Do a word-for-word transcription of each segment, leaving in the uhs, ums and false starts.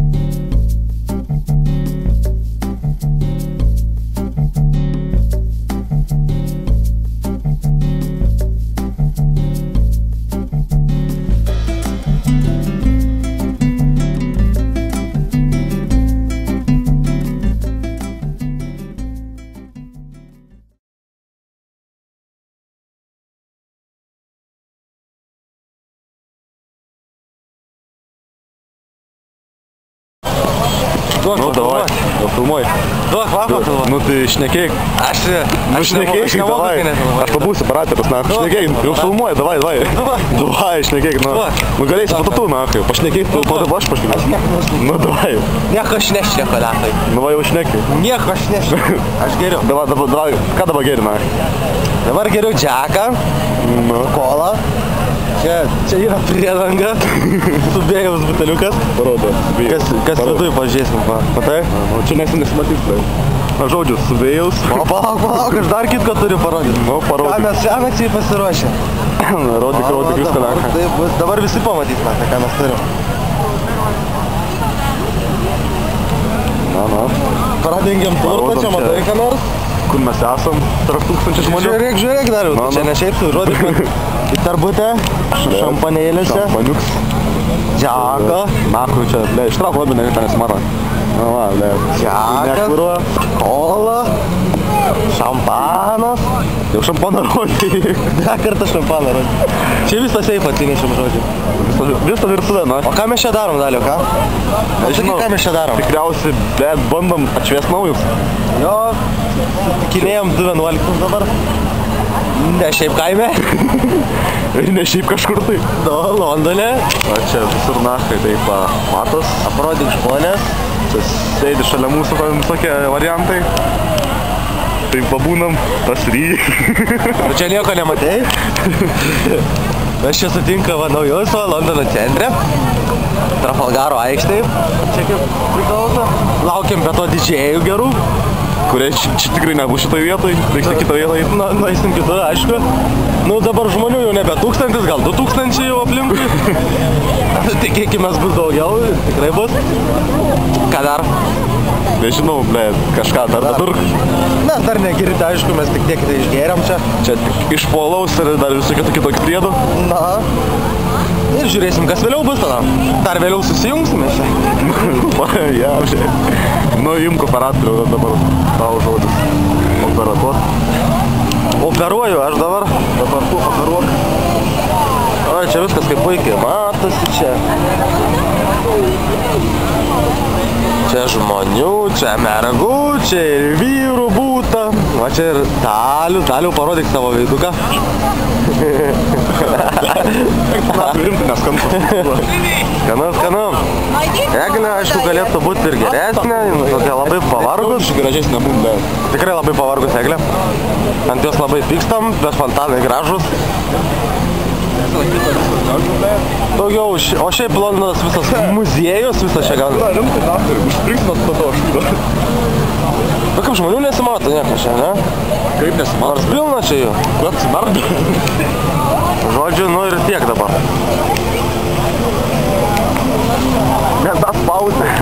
Duok, nu, davai, jau filmuoji. Duok, lapą filmuoji. Nu, tai šnekėk. Aš, nu, aš šnekėk, davai. Aš pabūsiu operatorius, na, šnekėk. Jau filmuoji, davai, davai. Davai, šnekėk, nu. Nu, galėsi po tu, na, kai pašnekėk, tu po dabar aš pašnekėk. Nu, davai. Nieko aš nešneku, lapai. Nu, va, jau šnekėk. Nieko aš nešneku. Aš geriu. Davai, davai, ką dabar geri, na? Dabar geriu džeką, kolą. Čia, čia yra priedanga, subėjaus buteliukas. Parodo, subėjaus. Kas, kas viduj pažiūrėsim, pa. Matai? O čia nesi nesimatys, tai. Na, žodžiu, subėjaus. O, palauk, palauk, aš dar kitko turiu parodyti. Nu, parodyk. Ką mes šiąmečiai pasiruošę. Rodyk, rodyk viską, na. Tai bus, dabar visi pamatys, matė, ką mes turim. Na, na. Pradėngiam turtą, čia matai ką nors? Kur mes esam, tarp tūkstančių žmonių. Žiūrėk, žiūrėk dar jau, čia ne šiaip tu, rodyk man į tarbutę, šampanėlėse, šampaniuks, džaką. Na, kur čia, ble, ištrauk labai, ne, ką nesimara. Na, va, ble, džakas, kola, šampanas. Jau šampaną rodį. Dar kartą šampaną rodį. Čia visą seifą atsinešim, žodžiu. Visą virtuvę, na. O ką mes čia darom, Dalio, ką? Žinai, ką mes čia darom? Tikriausiai, bet bandom atšviest naujus. Jo, kinėjom du vienuoliktus dabar. Ne šiaip kaime. Ir ne šiaip kažkur tai. Nu, Londone. O čia visur nachai, taip, matos. Aprodyk žmonės. Čia sėdi šalia mūsų visokie variantai. Taip pabūnam, tas ryj. Nu čia nieko nematei. Mes čia sutinka va naujus, va, Londono centre. Trafalgaro aikštėj. Čia kaip priklauso. Laukiam be to didžėjų gerų. Kurie čia tikrai nebus šitoj vietoj, reikia kitą vietoj. Na, nueisim kitą, aišku. Nu dabar žmonių jau nebe tūkstantis, gal du tūkstančiai jau aplinkui. Tikėkimės bus daugiau, tikrai bus. Ką dar? Nežinau, ble, kažką dar dadur. Na, dar negirite, aišku, mes tik tiek tai išgėriam čia. Čia tik iš polaus ir dar visokių kitokių priedų. Na. Ir žiūrėsim, kas vėliau bus tada. Dar vėliau susijungsime čia. Ja, žiūrėk. Nu, imk operatorių dabar tau žodis. Operatuot. Operuoju aš dabar. Dabar tu operuok. O, čia viskas kaip puikiai matosi čia. Čia žmonių, čia mergų, čia ir vyrų būta. Va čia ir Dalių, Dalių parodyk savo veiduką. Skanu, skanu. Eglė, aišku, galėtų būti ir geresnė, tokia labai pavargus. Gražesnė būna. Tikrai labai pavargus Eglė. Ant jos labai pykstam, bet fontanai gražus. Daugiau, o šiaip Londonas visas muziejus, visas čia gal. Bet kaip žmonių nesimato nieko čia, ne? Kaip nesimato? Nors pilna čia jų. Bet simardo. Žodžiu, nu ir tiek dabar. Net tas pauzė.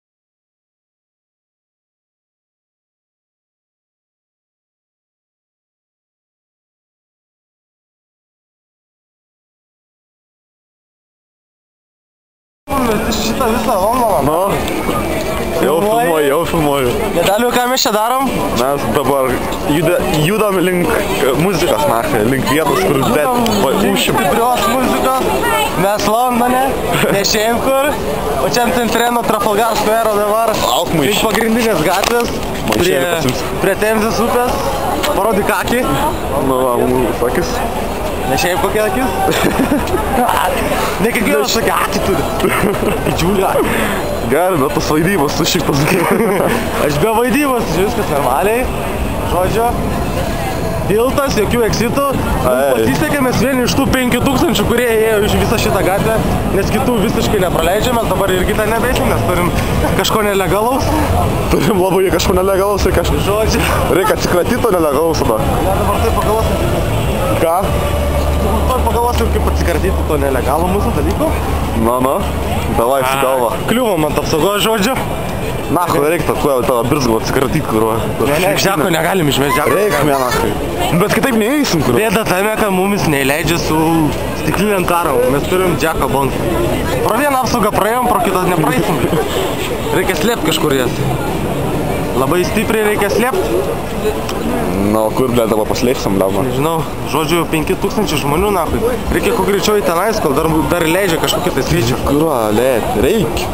Šitą visą Londoną. Nu, jau filmuoju, jau filmuoju. Nedaliu, ką mes čia darom? Mes dabar juda, judam link muzikos, na, link vietos, kur bet užšim. Stiprios muzikos. Mes Londone, ne šiaip kur. O čia ant centre nuo Trafalgar Square dabar. Alkmaišį. Link pagrindinės gatvės. Prie, prie Temzės upės. Parodyk akį. Nu, va, mūsų akis. Ne šiaip kokia akis? Ne kiekvienas tokia akį turi. Didžiulį akį. Gerai, bet tas vaidybos, tu šiaip pasakėjai. Aš be vaidybos, čia viskas normaliai. Žodžiu, tiltas, jokių eksitų. Pasisekėmės vieni iš tų penkių tūkstančių, kurie ėjo iš visą šitą gatvę, nes kitų visiškai nepraleidžiame, dabar ir kitą nebeisim, nes turim kažko nelegalaus. Turim labai kažko nelegalaus, reikia kažko. Žodžiu. Reikia atsikratyti to nelegalaus tada. Ne, dabar taip pagalvosim. Ką? Tuoj pagalvosim. paklausiu, kaip atsikardyti to nelegalų mūsų dalykų. Nu, nu, davai su galva. Kliuvom ant apsaugos žodžiu. Na, ko reikia kuo tavo birzgų atsikratyti, kur. Ne, ne, žeko negalim išmesti, žeko. Reikia, menachai. Bet kitaip neįsim, kur. Bėda tame, kad mumis neįleidžia su stikliniam karom. Mes turim džeko bangą. Pro vieną apsaugą praėjom, pro kitą nepraeisim. Reikia slėpti kažkur jas. Labai stipriai reikia slėpti. Na, kur blė dabar paslėpsim, blėma? Nežinau, žodžiu, penki tūkstančiai žmonių, nachui. Reikia kuo greičiau į tenais, kol dar, dar leidžia kažkokį tai skaičių. Kur, lėt, reikia.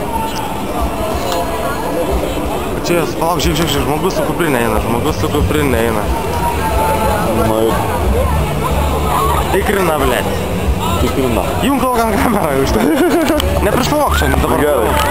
Čia, palauk, žiūrėk, žiūrėk, žmogus su kuprinė eina, žmogus su kuprinė eina. Na, Tikrina, blėt. tikrina. Jum kol gan kamerą jau iš tai. Neprišlavok šiandien dabar. Gerai.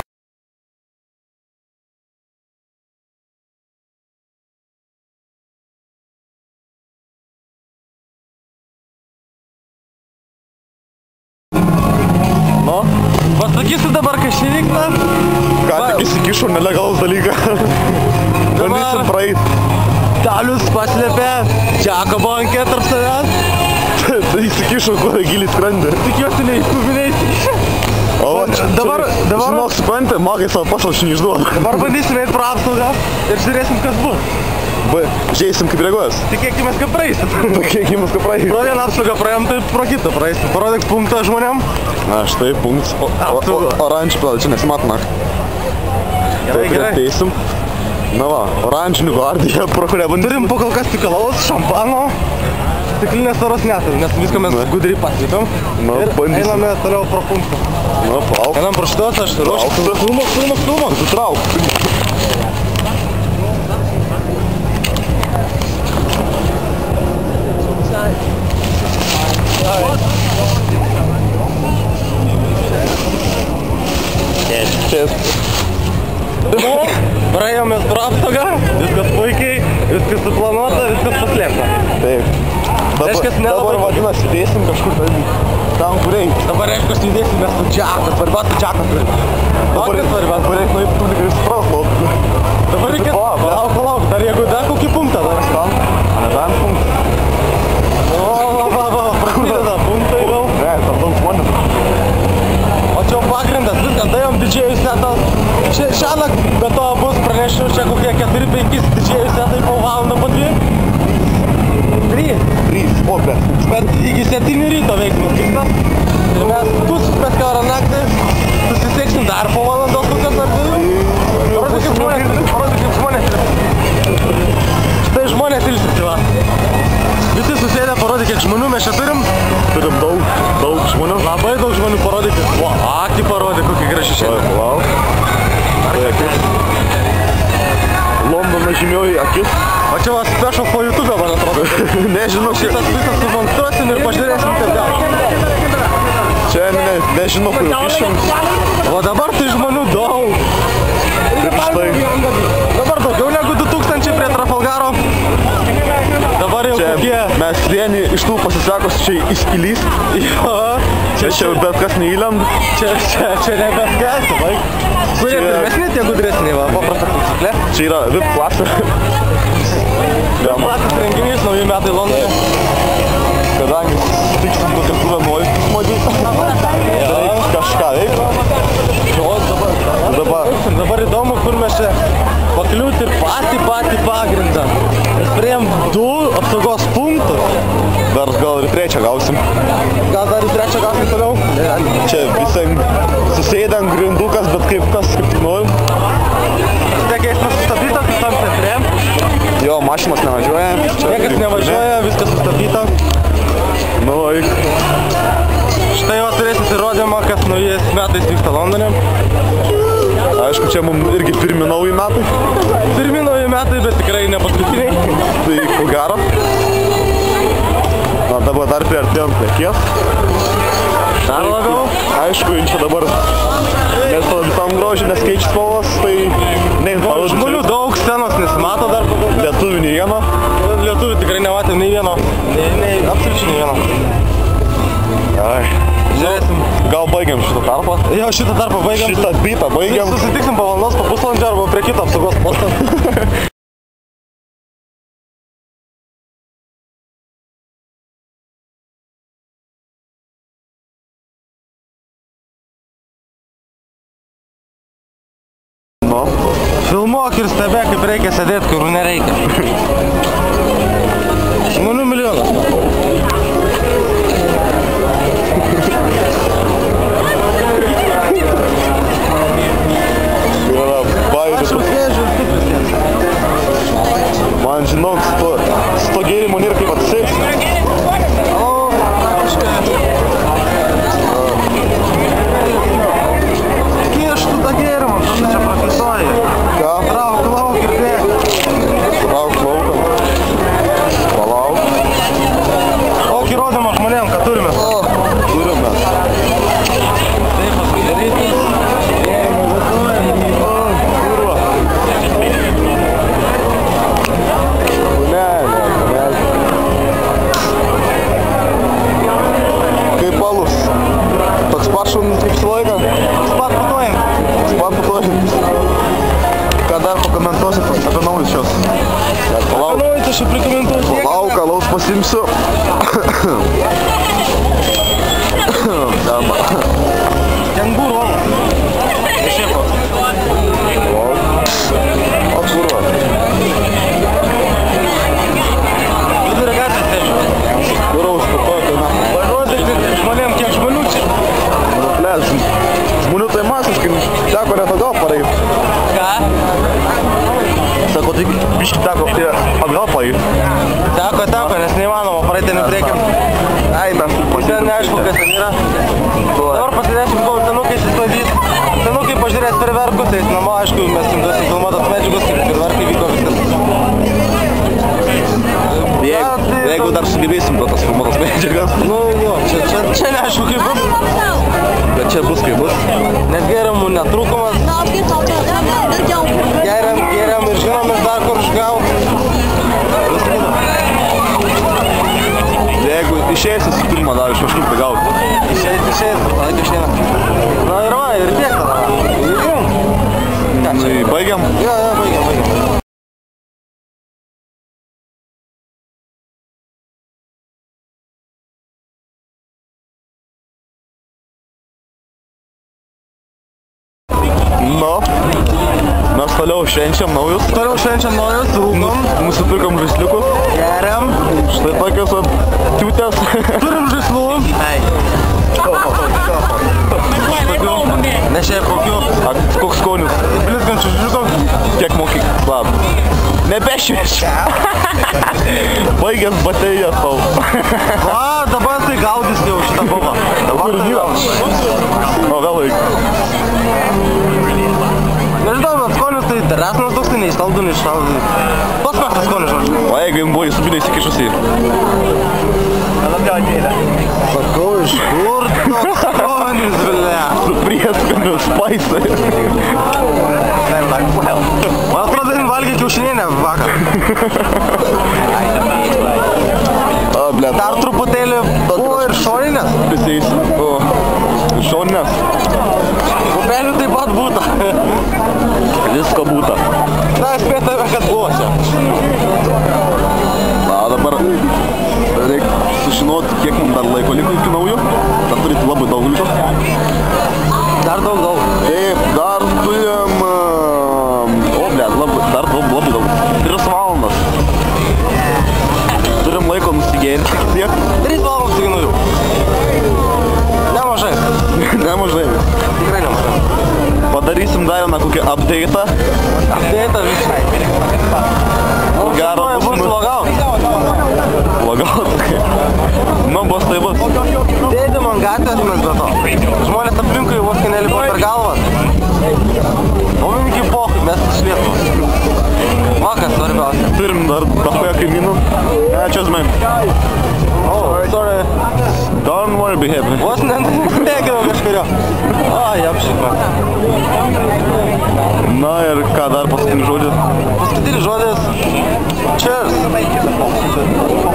Nu? Pasakysiu dabar, kas čia vyksta. Ką tik įsikišo nelegalus dalyką. Bandysim praeit. Dalius paslėpė džeko bankė tarp savęs. Tai įsikišo, kur giliai skrandė. Tikiuosi neįskubiniais. O, čia, Dabar- čia, dabar- žinok, supranti, magai savo paslapčių neišduoda. Dabar bandysime eit pro apsaugą ir žiūrėsim, kas bus. B, žiūrėsim, kaip reaguos. Tikėkimės, kad praeisim. Kiek įmus, kad praeit. Pro vieną apsaugą praėjom, tai pro kitą praeisim. Parodyk punktą žmonėm. Na, štai, punktas. O, o, o, oranžį pladė, čia nesimatoma. Gerai, gerai. Teisim. Na va, oranžinį gvardiją, pro kurią bandysim. Turim po kol kas pikalaus, šampano. Stiklinės taros neturim, nes viską mes gudriai paslėpėm. Nu, Ir bandysim. einame toliau pro punktą. Na, palauk. Einam pro šitos, aš ruošiu. Palauk. Filmuk, filmuk, filmuk. Tu trauk. Praėjom mes pro apsaugą, viskas puikiai, viskas suplanuota, viskas paslėpta. Taip. Dabar, Reiškias, nelabai- dabar vadinasi, dėsim kažkur ten, tam, kur reikia. Dabar reiškia, judėsim mes su džeku, svarbiausia džeku turim. Dabar Dabar svarbiausia. dabar reikia nueiti tu tikrai supras, Dabar reikia, Palauk, palauk, palauk, dar jeigu dar kokį punktą dar. tam, ne tam punktas. O, va, va, va, prasideda punktai jau. Ne, tam daug žmonių. O čia pagrindas, viskas, daėjom didžėjų setas. Šiąnakt be to bus pranešiu, čia kokie keturi penki didžėjų setai po valandą po dvi. trys. Trys, o, bet. Bet iki septynių ryto veiksmas vyksta. Ir mes bus per kiaurą naktį susiseksim dar po valandos kokios ar dviejų. Parodyk kaip žmonės, parodyk kaip žmonės. Štai žmonės ilsisi, va. Visi susėdę, parodyk kiek žmonių mes čia turim. Turim daug, daug žmonių. Labai daug žmonių parodykit. O, akį parodyk, kokį gražį Oi, šiandien. palauk. Tai akis. Londono žymioji akis. O čia va special for YouTube, man atrodo. Nežinau, kaip. Šitas visas sumonstruosim ir pažiūrėsim, kaip gal. Čia ne, nežinau, kur išjungs. O dabar tai žmonių daug. Ir štai. Dabar daugiau negu du tūkstančiai prie Trafalgaro. Dabar jau Čia kokie... mes vieni iš tų pasisekus čia įskylys. Jo, Čia čia bet kas neįlend. čia, čia, čia ne bet kas, vaik. Kurie Čia- pirmesni, tie gudresni, va, paprasta taisyklė. Čia yra V I P klasė. Gama. Platus renginys, nauji metai Londone. Kadangi tiksim kokią turą nuolis smodžiai. Reikia kažką veikti. O dabar, Dabar. dabar įdomu, kur mes čia pakliūti ir patį patį pagrindą. Mes priėjom du apsaugos punktus. Dar gal ir trečią gausim. Gal dar į trečią gausim toliau? Ne, Čia visai susėdę ant grindukas, bet kaip kas, kaip tik norim. Tiek eismas sustabdytas visam centre. Jo, mašinos nevažiuoja. Čia Niekas nevažiuoja, viskas sustabdyta. Nu, eik. Štai va turėsit įrodymą, kas naujais metais vyksta Londone. Aišku, čia mums irgi pirmi nauji metai. Pirmi nauji metai, bet tikrai ne paskutiniai. Tai ko gero. Na, dabar dar priartėjom prie kies. Dar labiau. Aišku, čia dabar mes tam grožį neskaičius spalvos, tai nein parodyti. Žmonių daug, scenos nesimato dar. Lietuvių nei vieno. Lietuvių tikrai nematėm nei vieno. Nei, nei, absoliučiai nei vieno. Ai. Žiūrėsim. Gal baigiam šitą tarpą? Jo, šitą tarpą baigiam. Šitą bitą baigiam. Susitiksim po valandos, po pusvalandžio arba prie kito apsaugos posto. Nu. Filmuok ir stebėk, kaip reikia sėdėti, kur nereikia. Žmonių milijonas. Yra baigęs. Man žinok, su to gėrimu nėra kaip atsisėks. Kieštų tą gėrimą, tu čia prakisuoji. Ką? Trauk lauk ir bėg. Trauk lauką. Palauk. Kokį įrodymą žmonėm, ką turime? Turime. Taip, paskui daryti. Ne, ne, ne. Kaip alus. Toks pat šunis kaip su laiką. Spat patuojam. Spat patuojam. Ką dar pakomentuosit apie naujus šios? Palauk. Palauk, aš jau prikomentuosiu. Palauk, alaus pasimsiu. Kengūrų. Nešėko. O kurva. Vidurio gatvės težiu. Kuraus patokai, na. Parodyti žmonėm, kiek žmonių čia. Nu, bles, žmonių tai masiškai, teko net atgal pareiti. Ką? Sako, tai biški teko tie atgal pareiti. Teko, teko, nes neįmanoma praeiti nepriekiam. Eina. Ten neaišku, kas ten yra. Dabar pasidėsim, kol senukai susvadys. Senukai pažiūrės per verkus, tai namo, aišku, mes jums duosim filmuotas medžiagos, kaip per verkai vyko viskas. Jeigu, jeigu dar sugebėsim duotas filmuotas medžiagas. Nu jo, čia, čia, čia neaišku kaip bus. Bet čia bus kaip bus. Nes gėrimų netrūkumas. Geriam, geriam ir žinomės dar kur išgaut. Jeigu išeisit su filmą dar iš kažkur tai gauti. Išeit, išeit, laik išeina. Na ir va, ir tiek tada. Ir jum. Nu, baigiam? Jo, jo, baigiam, baigiam. Nu, mes toliau švenčiam naujus. Toliau švenčiam naujus, rūkom. Nusipirkom žaisliukus. Geriam. Štai tokios vat tiutės. Turim žaislų. Ei. Ne šiaip kokių. A koks skonis? Blizgančių žirgų. Kiek mokyk? Lab. Nebešvieš. Baigęs baterijas tau. Va, dabar tai gaudys jau šitą bobą. Dabar tai gaudys. O, vėl laik. Nežinau, bet skonis tai resnas toks, tai neįstaldu, neiššaldu. Pats mėgtas skonis, žodžiu. O jeigu jums buvo įsubinę įsikišusi? Sakau, iš kur toks skonis, vilė? Su prieskoniu spaisai. Man atrodo, jin valgė kiaušinienę vakar. A, blėt. Dar truputėlį. O, ir šoninės. Prisėjusi. O, šoninės. Pupelių taip pat būta. Visko būta. Na, spėtame, kad buvo čia. Na, dabar reikia sužinoti, kiek mums dar laiko liko iki naujų. Dar turite labai daug liko. Dar daug, daug. Taip, dar turim... O, blėt, labai, dar daug, labai daug. Tris valandas. Turim laiko nusigėrinti tiek. Trys valandos iki naujų. Nemažai. Nemažai. Tikrai nemažai. Padarysim dar vieną kokį update'ą. Update'ą visai. Ko gero bus logout. Logout? Nu, bus tai bus. Dėdim ant gatvės mes be to. Žmonės aplinkui vos kai nelipo per galvą. O mum iki pochai, mes iš Lietuvos. Va, kas svarbiausia. Turim dar dahoje kaimynų. Ne, čia zmai. Oh, sorry. Don't worry, be happy. Vos netekinau kažkurio. Ai, apšikma. Na ir ką dar paskutinis žodis? Paskutinis žodis. Cheers.